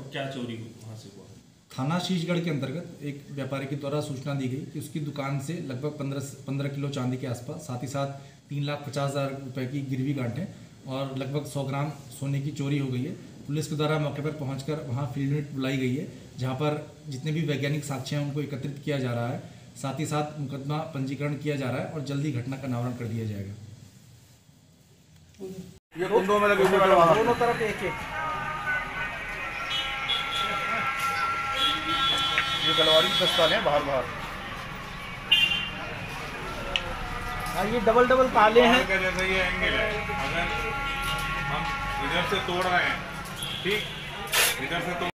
क्या चोरी वहाँ से हुआ? थाना शीशगढ़ के अंतर्गत एक व्यापारी के द्वारा सूचना दी गई कि उसकी दुकान से लगभग 15 किलो चांदी के आसपास, साथ ही साथ 3,50,000 रुपये की गिरवी गांठें और लगभग 100 ग्राम सोने की चोरी हो गई है। पुलिस के द्वारा मौके पर पहुंचकर वहां फील्ड यूनिट बुलाई गई है, जहां पर जितने भी वैज्ञानिक साक्ष्य हैं उनको एकत्रित किया जा रहा है। साथ ही साथ मुकदमा पंजीकरण किया जा रहा है और जल्दी घटना का अनावरण कर दिया जाएगा। ये कुंडों में लगे हुए दोनों तरफ एक एक। ये गलवारी दस्ताने हैं बाहर बाहर। हाँ, ये डबल ताले हैं। जैसे ये एंगल है, अगर हम इधर से तोड़ रहे हैं, ठीक, इधर से